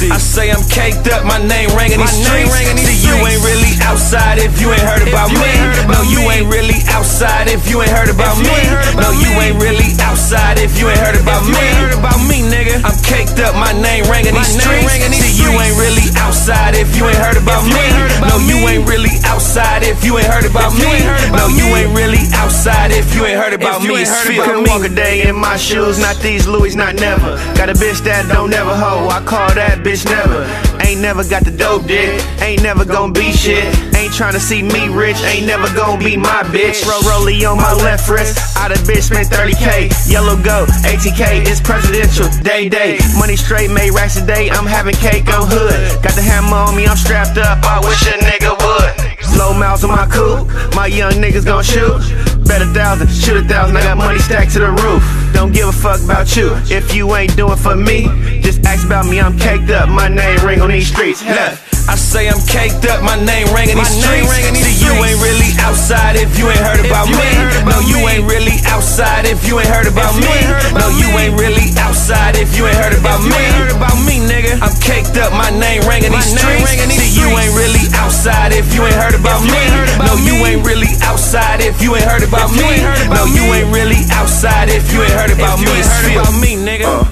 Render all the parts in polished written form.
I say I'm caked up, my name ring in these streets. See, you ain't really outside if you ain't heard about me. No, you ain't really outside if you ain't heard about me. No, you ain't really outside if you ain't heard about me, nigga. I'm caked up, my name ring in these streets. See, you ain't really outside if you ain't heard about me. No, you ain't really outside if you ain't heard about me. No, you ain't really outside if you ain't heard about me. Couldn't walk a day in my shoes, not these Louis, not never. Got a bitch that don't never hoe, I call that bitch never. Ain't never got the dope dick, ain't never gon' be shit. Ain't tryna see me rich, ain't never gon' be my bitch. Rollie on my left wrist, I the bitch spent 30K. Yellow go, ATK, it's presidential, day. Money straight, made racks a day, I'm having cake, I'm hood. Got the hammer on me, I'm strapped up, I wish a nigga would. Low miles on my coupe, my young niggas gon' shoot. Bet 1,000, shoot 1,000, I got money stacked to the roof. Don't give a fuck about you, if you ain't doing for me, just ask about me, I'm caked up, my name ring on these streets. Left. I say I'm caked up, my name ring in these streets. See, you ain't really outside if you ain't heard about me. No, you ain't really outside if you ain't heard about me. No, you ain't really outside if you ain't heard about me, nigga. I'm caked up, my name ring in these streets. See, you ain't really outside if you ain't heard about me. No, you ain't really outside if you ain't heard about me. No, you ain't really outside if you ain't heard about me. Feel me, nigga.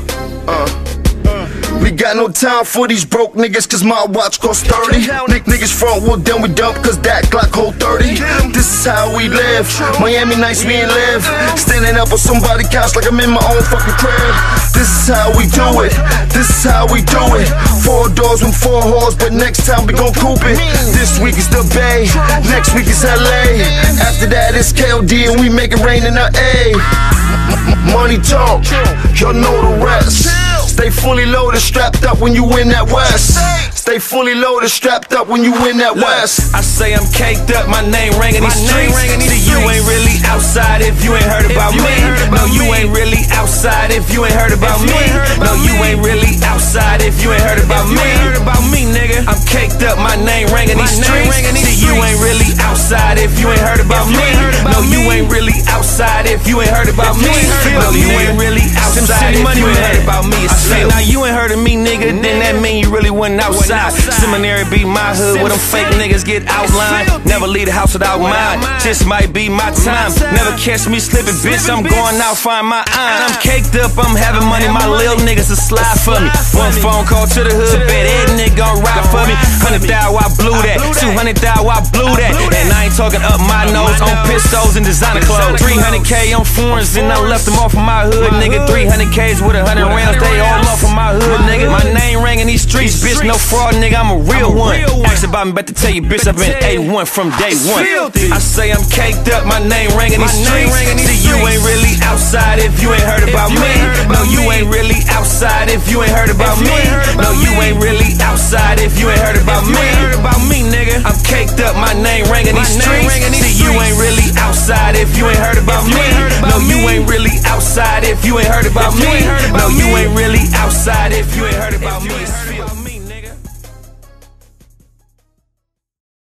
We got no time for these broke niggas, cause my watch cost 30. Niggas front wheel, then we dump, cause that Glock hold 30. This is how we live, Miami nights we ain't live. Standing up on somebody's couch like I'm in my own fucking crib. This is how we do it, this is how we do it. 4 doors with 4 whores, but next time we gon' coupe it. This week is the Bay, next week is LA. After that it's KOD and we make it rain in the A. Money talk, y'all know the rest. Stay fully loaded, strapped up when you in that West. Stay fully loaded, strapped up when you in that West. I say I'm caked up, my name ring in these streets. See, you ain't really outside if you ain't heard about me. No, you ain't really outside if you ain't heard about me. No, you ain't really outside if you ain't heard about me, nigga. I'm caked up, my name ring in these streets. See, you ain't really outside if you ain't heard about me. No, you ain't really outside if you ain't heard about me. No, you ain't really outside if you ain't heard about me. Say, now you ain't heard of me, nigga, then that mean you really went outside. Seminary be my hood, where them fake niggas get outlined. Never leave the house without mine, just might be my time. Never catch me slipping, bitch, I'm going out, find my iron. I'm caked up, I'm having money, my little niggas will slide for me. One phone call to the hood, bet every nigga gon' ride for me. 100,000, I blew that, 200,000, I blew that. And I ain't talking up my nose, on pistols and designer clothes. 300K on foreigns, and I left them off of my hood, nigga. 300Ks with 100 rounds, they all off of my hood, nigga. My name ring in these streets, bitch, no fraud, nigga, I'm a real one. Ask about me, about to tell you, bitch, I've been A1 from day one. I say I'm caked up, my name ring in these streets. See, you ain't really outside if you ain't heard about me. No, you ain't really outside if you ain't heard about me. No, you ain't really outside if you ain't heard about me, nigga. I'm caked up, my name ring in these streets. See, you ain't really outside if you ain't heard about me. No, you ain't really outside if you ain't heard about me. No, you ain't really outside if you ain't heard about me.